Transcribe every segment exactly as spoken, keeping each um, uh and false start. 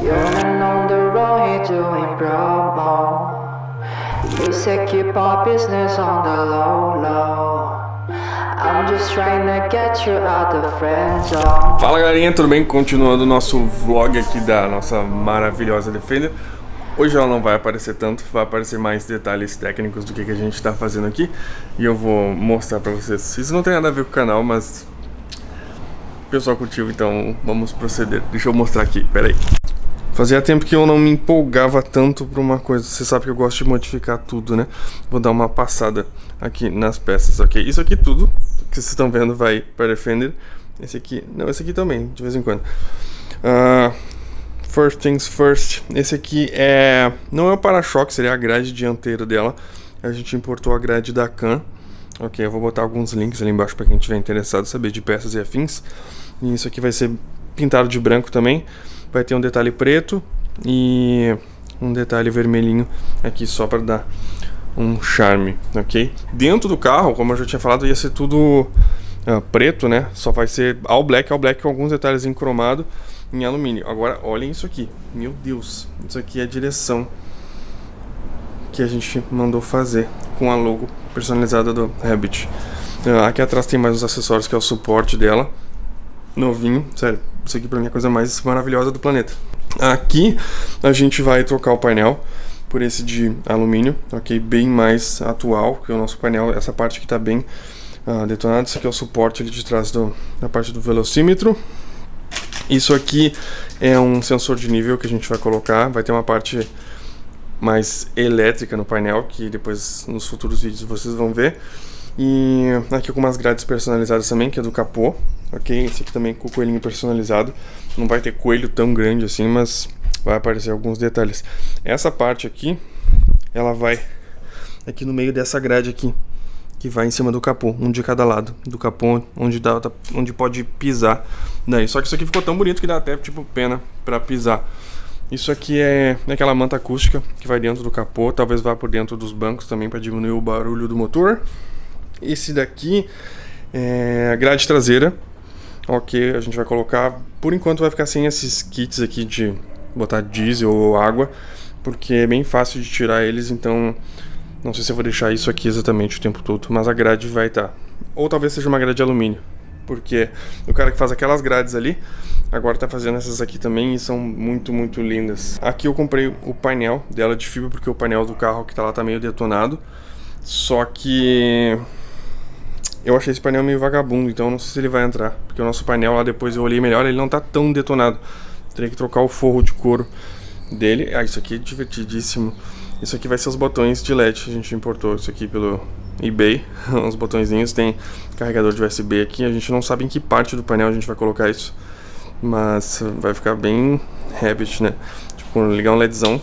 You're on the road doing promo. He said keep our business on the low low. I'm just trying to get you out the friend zone. Fala galerinha, tudo bem? Continuando o nosso vlog aqui da nossa maravilhosa Defender. Hoje ela não vai aparecer tanto, vai aparecer mais detalhes técnicos do que, que a gente está fazendo aqui. E eu vou mostrar pra vocês. Isso não tem nada a ver com o canal, mas o pessoal curtiu, então vamos proceder. Deixa eu mostrar aqui, pera aí. Fazia tempo que eu não me empolgava tanto pra uma coisa. Você sabe que eu gosto de modificar tudo, né? Vou dar uma passada aqui nas peças, ok? Isso aqui tudo que vocês estão vendo vai para Defender. Esse aqui, não, esse aqui também, de vez em quando. uh, First things first. Esse aqui é, não é o para-choque, seria a grade dianteira dela. A gente importou a grade da Can. Ok, eu vou botar alguns links ali embaixo para quem tiver interessado em saber de peças e afins. E isso aqui vai ser pintado de branco também. Vai ter um detalhe preto e um detalhe vermelhinho aqui só para dar um charme, ok? Dentro do carro, como eu já tinha falado, ia ser tudo uh, preto, né? Só vai ser all black, all black com alguns detalhes em cromado em alumínio. Agora, olhem isso aqui. Meu Deus, isso aqui é a direção que a gente mandou fazer com a logo personalizada do Rabbit. Uh, aqui atrás tem mais os acessórios, que é o suporte dela. Novinho, sério. Isso aqui pra mim é a coisa mais maravilhosa do planeta. Aqui a gente vai trocar o painel por esse de alumínio, ok? Bem mais atual que o nosso painel. Essa parte aqui tá bem uh, detonada. Isso aqui é o suporte ali de trás do, da parte do velocímetro. Isso aqui é um sensor de nível que a gente vai colocar. Vai ter uma parte mais elétrica no painel, que depois nos futuros vídeos vocês vão ver. E aqui com umas grades personalizadas também, que é do capô, ok? Esse aqui também com o coelhinho personalizado. Não vai ter coelho tão grande assim, mas vai aparecer alguns detalhes. Essa parte aqui, ela vai aqui no meio dessa grade aqui, que vai em cima do capô, um de cada lado do capô, onde, dá, onde pode pisar daí. Só que isso aqui ficou tão bonito que dá até tipo pena pra pisar. Isso aqui é aquela manta acústica que vai dentro do capô, talvez vá por dentro dos bancos também para diminuir o barulho do motor. Esse daqui é a grade traseira, ok, a gente vai colocar, por enquanto vai ficar sem esses kits aqui de botar diesel ou água, porque é bem fácil de tirar eles, então não sei se eu vou deixar isso aqui exatamente o tempo todo, mas a grade vai estar, ou talvez seja uma grade de alumínio, porque o cara que faz aquelas grades ali, agora tá fazendo essas aqui também e são muito, muito lindas. Aqui eu comprei o painel dela de fibra, porque o painel do carro que tá lá tá meio detonado, só que eu achei esse painel meio vagabundo, então não sei se ele vai entrar. Porque o nosso painel lá, depois eu olhei melhor, ele não tá tão detonado. Teria que trocar o forro de couro dele. Ah, isso aqui é divertidíssimo. Isso aqui vai ser os botões de L E D. A gente importou isso aqui pelo eBay. Uns botõezinhos, tem carregador de U S B aqui. A gente não sabe em que parte do painel a gente vai colocar isso, mas vai ficar bem Rabbit, né? Tipo, quando ligar um LEDzão,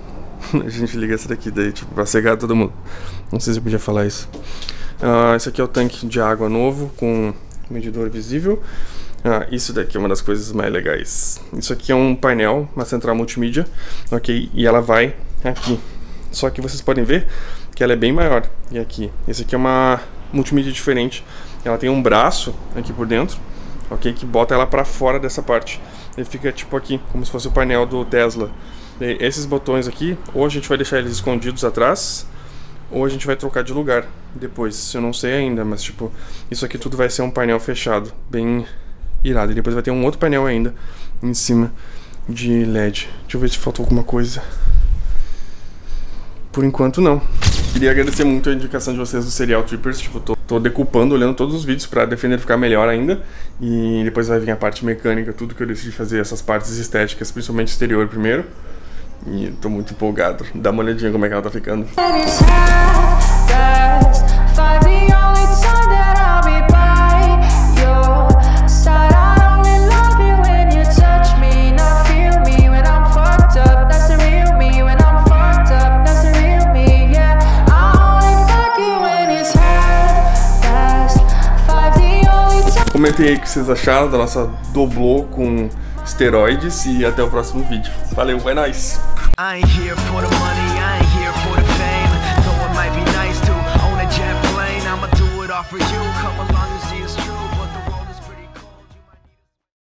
a gente liga essa daqui, daí tipo, pra cegar todo mundo. Não sei se eu podia falar isso. Uh, esse aqui é o tanque de água novo com medidor visível. Uh, isso daqui é uma das coisas mais legais. Isso aqui é um painel, uma central multimídia, ok? E ela vai aqui. Só que vocês podem ver que ela é bem maior. E aqui, esse aqui é uma multimídia diferente. Ela tem um braço aqui por dentro, ok? Que bota ela pra fora dessa parte. Ele fica tipo aqui, como se fosse o painel do Tesla. E esses botões aqui, ou a gente vai deixar eles escondidos atrás, ou a gente vai trocar de lugar depois, eu não sei ainda, mas tipo, isso aqui tudo vai ser um painel fechado, bem irado. E depois vai ter um outro painel ainda em cima de L E D. Deixa eu ver se faltou alguma coisa. Por enquanto não. Queria agradecer muito a indicação de vocês do Serial Trippers, tipo, tô, tô decupando, olhando todos os vídeos pra Defender ficar melhor ainda. E depois vai vir a parte mecânica, tudo que eu decidi fazer, essas partes estéticas, principalmente exterior primeiro. E tô muito empolgado. Dá uma olhadinha como é que ela tá ficando. Comentei aí o que vocês acharam da nossa doblô com esteroides e até o próximo vídeo. Valeu, é nóis! I ain't here for the money, I ain't here for the fame. Though it might be nice to own a jet plane, I'ma do it all for you, come along.